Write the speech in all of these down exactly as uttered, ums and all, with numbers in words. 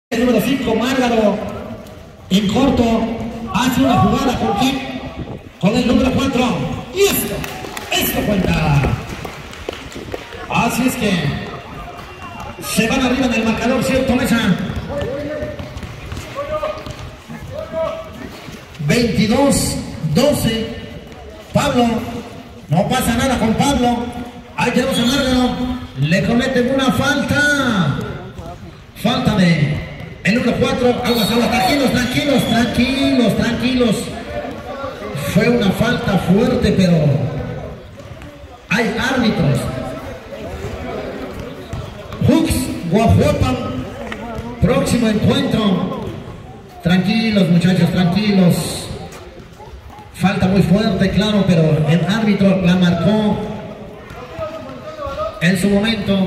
El número cinco, Márgaro, en corto, hace una jugada con quién, con el número cuatro, y esto, esto cuenta. Así es que se van arriba en el marcador, ¿cierto, Mesa? veintidós doce, Pablo, no pasa nada con Pablo, ahí tenemos a Márgaro, le cometen una falta, falta de el número cuatro, aguas, aguas, tranquilos, tranquilos, tranquilos, tranquilos. Fue una falta fuerte, pero hay árbitros. Hooks, Guajuapan, próximo encuentro. Tranquilos, muchachos, tranquilos. Falta muy fuerte, claro, pero el árbitro la marcó en su momento.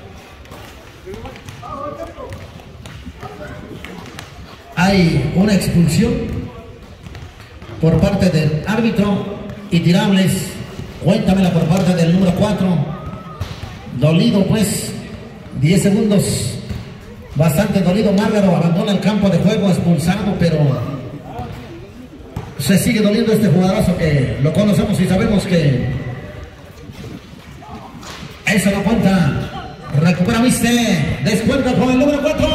Hay una expulsión por parte del árbitro y tirables, cuéntamela por parte del número cuatro, dolido pues, diez segundos, bastante dolido. Márgaro abandona el campo de juego, expulsado, pero se sigue doliendo este jugadorazo que lo conocemos y sabemos que eso no cuenta. Recupera Viste, descuenta con el número cuatro.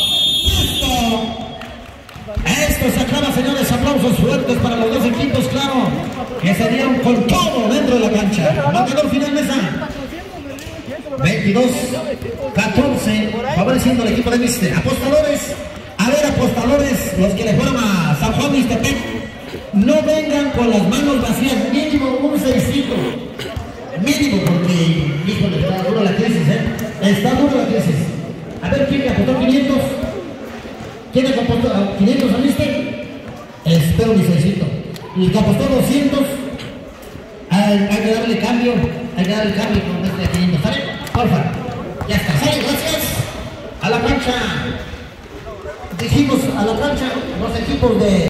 Esto se acaba, señores, aplausos fuertes para los dos equipos, claro, que se dieron con todo dentro de la cancha. Marcador final, Mesa. veintidós catorce, favoreciendo al equipo de Viste. Apostadores, a ver, apostadores, los que le fueron a San Juan Mixtepec, no vengan con las manos vacías, mínimo un seisito. Mínimo, porque, híjole, está duro la crisis, ¿eh? Está duro la crisis. A ver, ¿quién le apostó quinientos? ¿Quién le apostó quinientos a Viste? Espero mi seisito. Y el que apostó doscientos, hay, hay que darle cambio, hay que darle cambio con este de quinientos. ¿Sale? Porfa. Ya está. ¿Sale? Gracias. A la cancha. Dijimos a la cancha los equipos de...